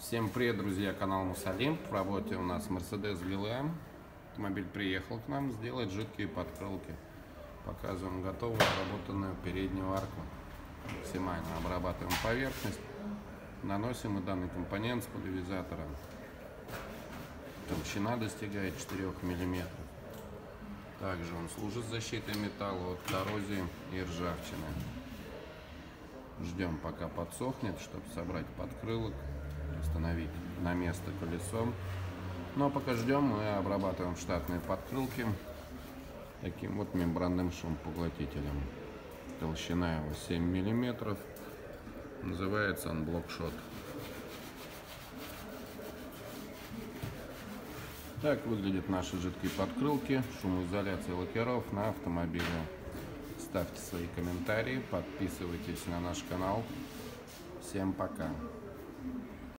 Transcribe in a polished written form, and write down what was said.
Всем привет, друзья, канал Мусалим. В работе у нас Mercedes GLM. Автомобиль приехал к нам сделать жидкие подкрылки. Показываем готовую обработанную переднюю арку. Максимально обрабатываем поверхность. Наносим и данный компонент с пульверизатора. Толщина достигает 4 мм. Также он служит защитой металла от коррозии и ржавчины. Ждем, пока подсохнет, чтобы собрать подкрылок, установить на место колесо. Ну а пока ждем, мы обрабатываем штатные подкрылки таким вот мембранным шумопоглотителем. Толщина его 7 мм. Называется он блокшот. Так выглядят наши жидкие подкрылки. Шумоизоляция лакеров на автомобиле. Ставьте свои комментарии, подписывайтесь на наш канал. Всем пока!